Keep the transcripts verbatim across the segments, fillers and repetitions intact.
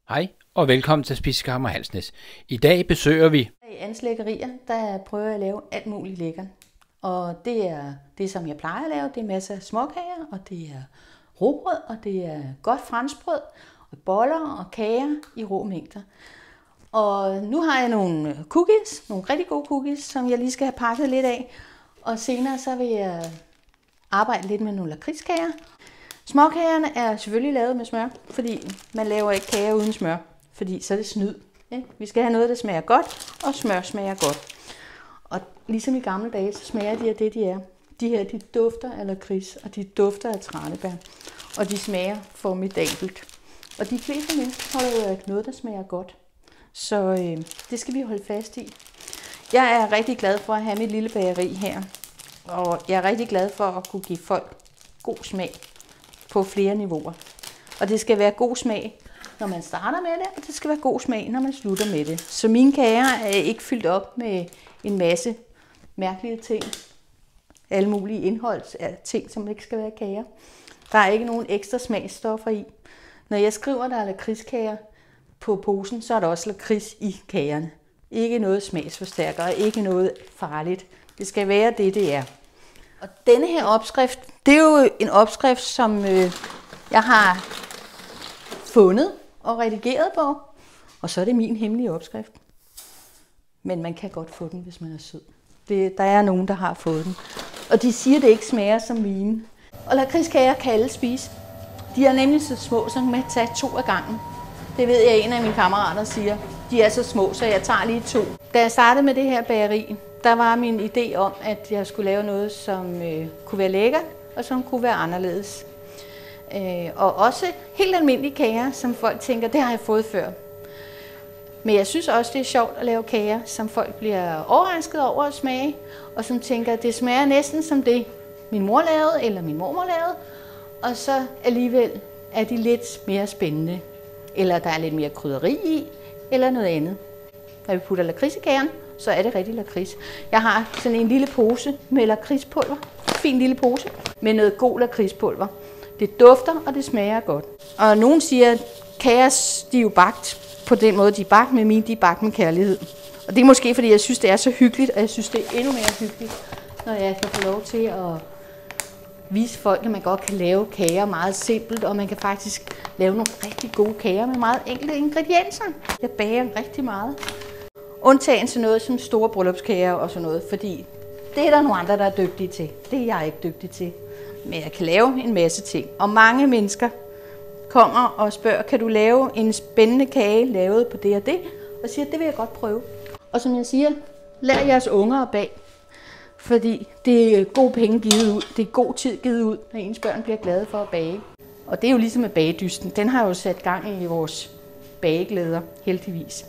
Hej og velkommen til Spisekammer Halsnæs. I dag besøger vi I Annes Lækkerier, der prøver jeg at lave alt muligt lækkert. Og det er det, som jeg plejer at lave. Det er masser af småkager, og det er rugbrød, og det er godt franskbrød, og boller og kager i rå mængder. Og nu har jeg nogle cookies, nogle rigtig gode cookies, som jeg lige skal have pakket lidt af. Og senere så vil jeg arbejde lidt med nogle lakridskager. Småkagerne er selvfølgelig lavet med smør, fordi man laver ikke kager uden smør, fordi så er det snyd. Ikke? Vi skal have noget, der smager godt, og smør smager godt. Og ligesom i gamle dage, så smager de af det, de er. De her, de dufter af lakrids, og de dufter af tranebær, og de smager formidabelt. Og de fleste mennesker holder jo ikke noget, der smager godt. Så øh, det skal vi holde fast i. Jeg er rigtig glad for at have mit lille bageri her, og jeg er rigtig glad for at kunne give folk god smag på flere niveauer. Og det skal være god smag, når man starter med det, og det skal være god smag, når man slutter med det. Så mine kager er ikke fyldt op med en masse mærkelige ting. Alle mulige indhold af ting, som ikke skal være kager. Der er ikke nogen ekstra smagsstoffer i. Når jeg skriver, der er lakridskager på posen, så er der også lakrids i kagerne. Ikke noget smagsforstærker, og ikke noget farligt. Det skal være det, det er. Og denne her opskrift, det er jo en opskrift, som øh, jeg har fundet og redigeret på. Og så er det min hemmelige opskrift. Men man kan godt få den, hvis man er sød. Det, der er nogen, der har fået den. Og de siger, at det ikke smager som mine. Og lakridskager kan alle spise. De er nemlig så små, så man kan tage to af gangen. Det ved jeg, en af mine kammerater siger. De er så små, så jeg tager lige to. Da jeg startede med det her bageri, der var min idé om, at jeg skulle lave noget, som øh, kunne være lækkert, og som kunne være anderledes. Øh, og også helt almindelige kager, som folk tænker, det har jeg fået før. Men jeg synes også, det er sjovt at lave kager, som folk bliver overrasket over at smage, og som tænker, det smager næsten som det, min mor lavede, eller min mormor lavede, og så alligevel er de lidt mere spændende. Eller der er lidt mere krydderi i, eller noget andet. Når vi putter lakrids i kagerne, så er det rigtig lakrids. Jeg har sådan en lille pose med lakridspulver. Fin lille pose med noget god lakridspulver. Det dufter, og det smager godt. Og nogen siger, at kager, de er jo bagt på den måde, de er bagt med mine, de er bagt med kærlighed. Og det er måske, fordi jeg synes, det er så hyggeligt, og jeg synes, det er endnu mere hyggeligt, når jeg kan få lov til at vise folk, at man godt kan lave kager meget simpelt, og man kan faktisk lave nogle rigtig gode kager med meget enkle ingredienser. Jeg bager rigtig meget. Undtagen til noget som store bryllupskager og sådan noget, fordi det er der nogle andre, der er dygtige til. Det er jeg ikke dygtig til. Men jeg kan lave en masse ting. Og mange mennesker kommer og spørger, kan du lave en spændende kage lavet på det og det? Og siger, det vil jeg godt prøve. Og som jeg siger, lær jeres unger at bage. Fordi det er gode penge givet ud. Det er god tid givet ud, når ens børn bliver glade for at bage. Og det er jo ligesom med bagedysten. Den har jo sat gang i vores bageglæder, heldigvis.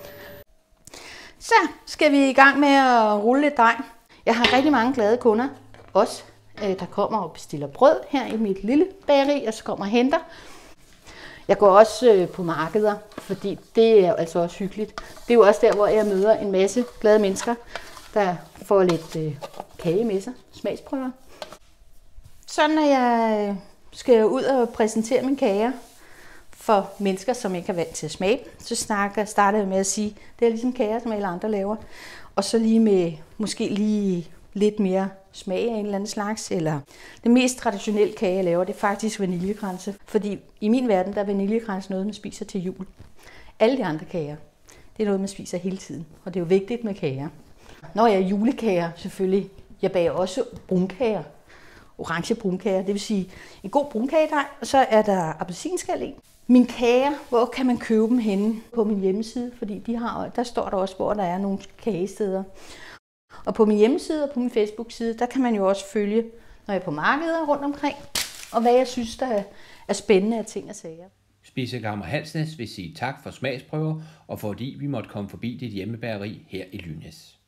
Så skal vi i gang med at rulle lidt dej. Jeg har rigtig mange glade kunder, også der kommer og bestiller brød her i mit lille bageri, og så kommer og henter. Jeg går også på markeder, fordi det er altså også hyggeligt. Det er jo også der, hvor jeg møder en masse glade mennesker, der får lidt kage med sig, smagsprøver. Så når jeg skal ud og præsentere mine kager for mennesker, som ikke er vant til at smage, så snakker, starter jeg med at sige, det er ligesom kager, som alle andre laver. Og så lige med måske lige lidt mere smag af en eller anden slags. Eller det mest traditionelle kage, jeg laver, det er faktisk vaniljekranse. Fordi i min verden, der er vaniljekranse noget, man spiser til jul. Alle de andre kager, det er noget, man spiser hele tiden. Og det er jo vigtigt med kager. Når jeg er julekager, selvfølgelig. Jeg bager også brunkager. Orange brunkager, det vil sige en god brunkagedej, og så er der appelsinskal i. Mine kager, hvor kan man købe dem henne? På min hjemmeside, fordi de har, der står der også, hvor der er nogle kagesteder. Og på min hjemmeside og på min Facebook-side, der kan man jo også følge, når jeg er på markeder rundt omkring, og hvad jeg synes, der er spændende af ting og sager. Spisekammer Halsnæs vil sige tak for smagsprøver, og fordi vi måtte komme forbi dit hjemmebageri her i Lynæs.